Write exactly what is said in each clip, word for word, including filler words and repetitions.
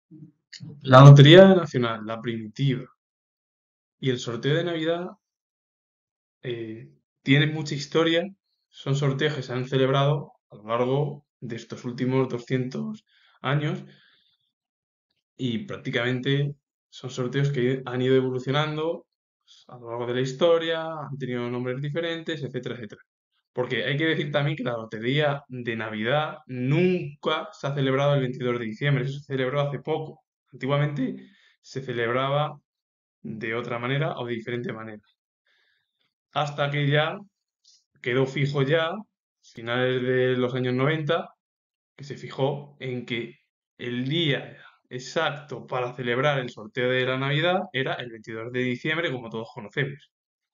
La Lotería Nacional, la primitiva, y el sorteo de Navidad eh, tienen mucha historia. Son sorteos que se han celebrado a lo largo de estos últimos doscientos años y prácticamente son sorteos que han ido evolucionando pues, a lo largo de la historia, han tenido nombres diferentes, etcétera, etcétera. Porque hay que decir también que la lotería de Navidad nunca se ha celebrado el veintidós de diciembre, eso se celebró hace poco. Antiguamente se celebraba de otra manera o de diferente manera. Hasta que ya quedó fijo ya, finales de los años noventa, que se fijó en que el día exacto para celebrar el sorteo de la Navidad era el veintidós de diciembre, como todos conocemos.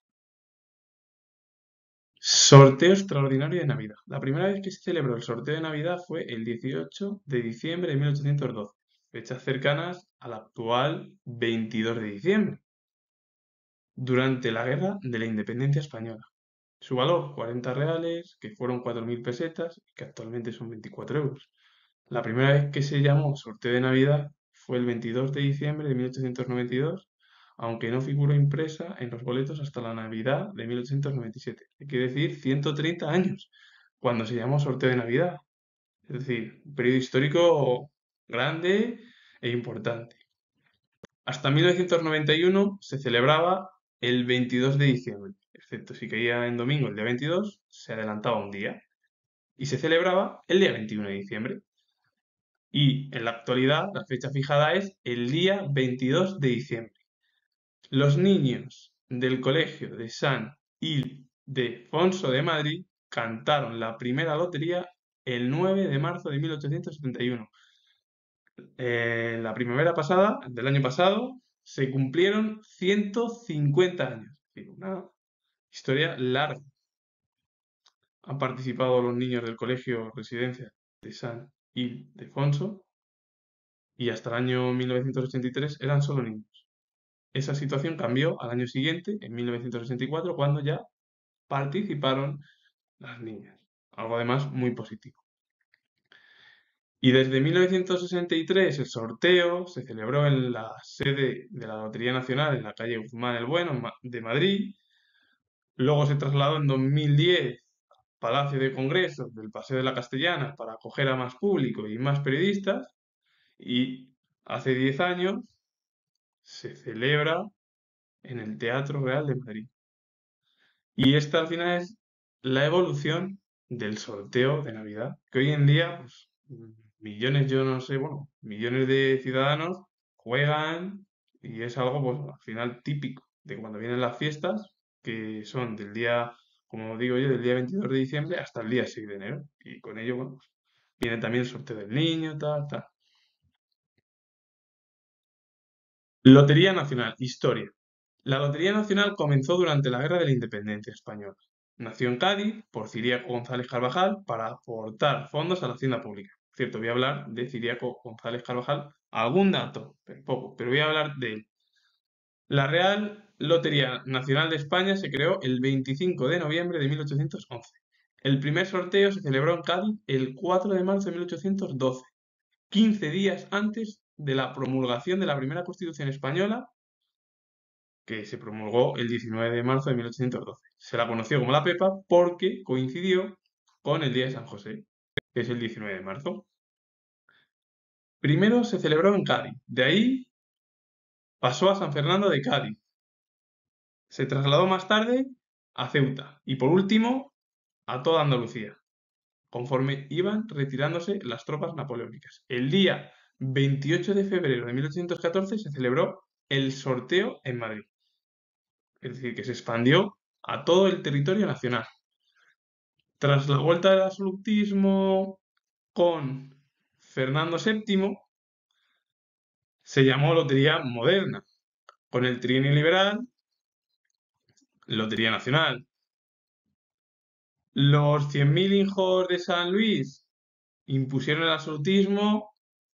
Sorteo extraordinario de Navidad. La primera vez que se celebró el sorteo de Navidad fue el dieciocho de diciembre de mil ochocientos doce, fechas cercanas al actual veintidós de diciembre, durante la Guerra de la Independencia Española. Su valor, cuarenta reales, que fueron cuatro mil pesetas, que actualmente son veinticuatro euros. La primera vez que se llamó sorteo de Navidad fue el veintidós de diciembre de mil ochocientos noventa y dos, aunque no figuró impresa en los boletos hasta la Navidad de mil ochocientos noventa y siete. Hay que decir ciento treinta años, cuando se llamó sorteo de Navidad. Es decir, un periodo histórico grande e importante. Hasta mil novecientos noventa y uno se celebraba el veintidós de diciembre, excepto si caía en domingo el día veintidós, se adelantaba un día y se celebraba el día veintiuno de diciembre. Y en la actualidad la fecha fijada es el día veintidós de diciembre. Los niños del colegio de San Ildefonso de Madrid cantaron la primera lotería el nueve de marzo de mil ochocientos setenta y uno. En la primavera pasada, del año pasado, se cumplieron ciento cincuenta años. Es decir, una historia larga. Han participado los niños del colegio Residencia de San Ildefonso y hasta el año mil novecientos ochenta y tres eran solo niños. Esa situación cambió al año siguiente, en mil novecientos ochenta y cuatro, cuando ya participaron las niñas. Algo además muy positivo. Y desde mil novecientos sesenta y tres el sorteo se celebró en la sede de la Lotería Nacional en la calle Guzmán el Bueno de Madrid. Luego se trasladó en dos mil diez al Palacio de Congresos del Paseo de la Castellana para acoger a más público y más periodistas. Y hace diez años se celebra en el Teatro Real de Madrid. Y esta al final es la evolución del sorteo de Navidad, que hoy en día, pues, millones, yo no sé, bueno, millones de ciudadanos juegan y es algo, pues, al final típico de cuando vienen las fiestas, que son del día, como digo yo, del día veintidós de diciembre hasta el día seis de enero. Y con ello, bueno, pues, viene también el sorteo del niño, tal, tal. Lotería Nacional, historia. La Lotería Nacional comenzó durante la Guerra de la Independencia Española. Nació en Cádiz por Ciriaco González Carvajal para aportar fondos a la hacienda pública. Cierto, voy a hablar de Ciriaco González Carvajal, algún dato, pero poco, pero voy a hablar de él. La Real Lotería Nacional de España se creó el veinticinco de noviembre de mil ochocientos once. El primer sorteo se celebró en Cádiz el cuatro de marzo de mil ochocientos doce, quince días antes de la promulgación de la primera Constitución española, que se promulgó el diecinueve de marzo de mil ochocientos doce. Se la conoció como la Pepa porque coincidió con el Día de San José, que es el diecinueve de marzo. Primero se celebró en Cádiz, de ahí pasó a San Fernando de Cádiz, se trasladó más tarde a Ceuta y por último a toda Andalucía, conforme iban retirándose las tropas napoleónicas. El día veintiocho de febrero de mil ochocientos catorce se celebró el sorteo en Madrid, es decir, que se expandió a todo el territorio nacional. Tras la vuelta del absolutismo con Fernando séptimo, se llamó Lotería Moderna. Con el trienio liberal, Lotería Nacional. Los cien mil hijos de San Luis impusieron el absolutismo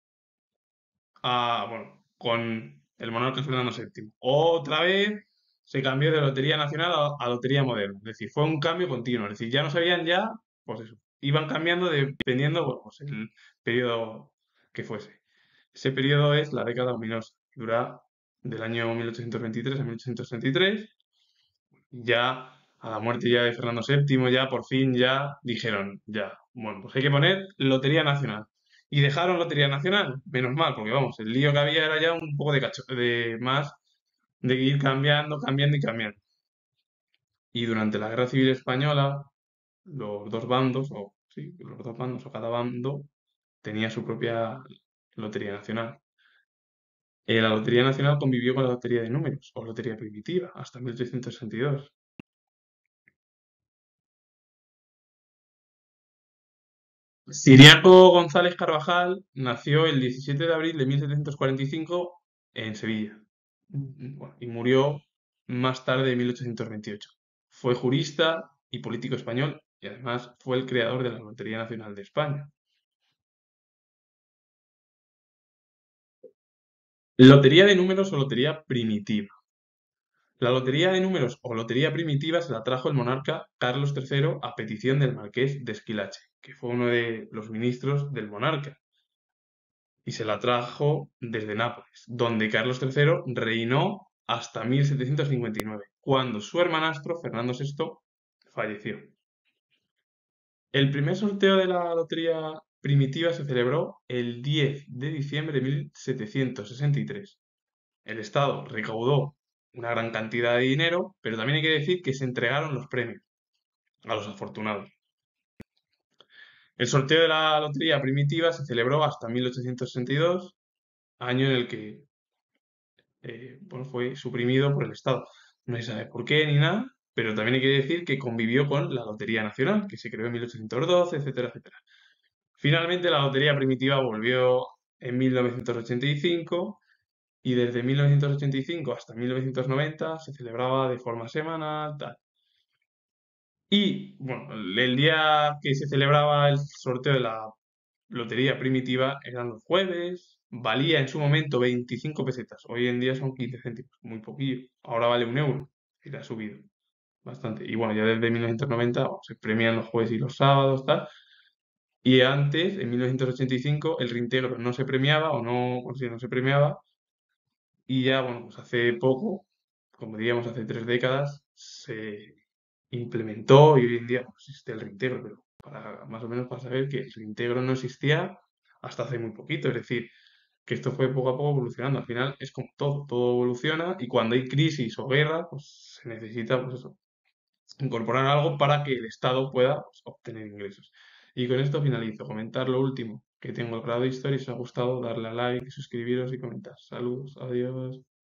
a, bueno, con el monarca Fernando séptimo. Otra vez se cambió de Lotería Nacional a, a Lotería Moderna. Es decir, fue un cambio continuo. Es decir, ya no sabían ya, pues eso, iban cambiando dependiendo, bueno, pues el periodo que fuese. Ese periodo es la década ominosa, que dura del año mil ochocientos veintitrés a mil ochocientos treinta y tres. Ya a la muerte ya de Fernando séptimo, ya por fin ya dijeron, ya, bueno, pues hay que poner Lotería Nacional. Y dejaron Lotería Nacional, menos mal, porque vamos, el lío que había era ya un poco de cacho, de más, de ir cambiando, cambiando y cambiando. Y durante la Guerra Civil Española, los dos bandos, o sí, los dos bandos, o cada bando, tenía su propia Lotería Nacional. Eh, la Lotería Nacional convivió con la Lotería de Números, o Lotería Primitiva, hasta mil ochocientos sesenta y dos. Ciriaco González Carvajal nació el diecisiete de abril de mil setecientos cuarenta y cinco en Sevilla. Mm, bueno, y murió más tarde de mil ochocientos veintiocho. Fue jurista y político español y además fue el creador de la Lotería Nacional de España. Lotería de números o lotería primitiva. La lotería de números o lotería primitiva se la trajo el monarca Carlos tercero a petición del marqués de Esquilache, que fue uno de los ministros del monarca, y se la trajo desde Nápoles, donde Carlos tercero reinó hasta mil setecientos cincuenta y nueve, cuando su hermanastro Fernando sexto falleció. El primer sorteo de la lotería primitiva se celebró el diez de diciembre de mil setecientos sesenta y tres. El Estado recaudó una gran cantidad de dinero, pero también hay que decir que se entregaron los premios a los afortunados. El sorteo de la lotería primitiva se celebró hasta mil ochocientos sesenta y dos, año en el que eh, bueno, fue suprimido por el Estado. No se sabe por qué ni nada, pero también hay que decir que convivió con la Lotería Nacional, que se creó en mil ochocientos doce, etcétera, etcétera. Finalmente la lotería primitiva volvió en mil novecientos ochenta y cinco y desde mil novecientos ochenta y cinco hasta mil novecientos noventa se celebraba de forma semanal, tal. Y bueno, el día que se celebraba el sorteo de la lotería primitiva eran los jueves, valía en su momento veinticinco pesetas, hoy en día son quince céntimos, muy poquillo. Ahora vale un euro, y le ha subido bastante. Y bueno, ya desde mil novecientos noventa bueno, se premian los jueves y los sábados, tal. Y antes, en mil novecientos ochenta y cinco, el reintegro no se premiaba o no, o sea, no se premiaba. Y ya, bueno, pues hace poco, como diríamos hace tres décadas, se implementó y hoy en día no existe el reintegro, pero para, más o menos para saber que el reintegro no existía hasta hace muy poquito. Es decir, que esto fue poco a poco evolucionando. Al final es como todo, todo evoluciona y cuando hay crisis o guerra, pues se necesita, pues eso, incorporar algo para que el Estado pueda pues, obtener ingresos. Y con esto finalizo. Comentar lo último, que tengo el grado de historia y si os ha gustado, darle a like, suscribiros y comentar. Saludos, adiós.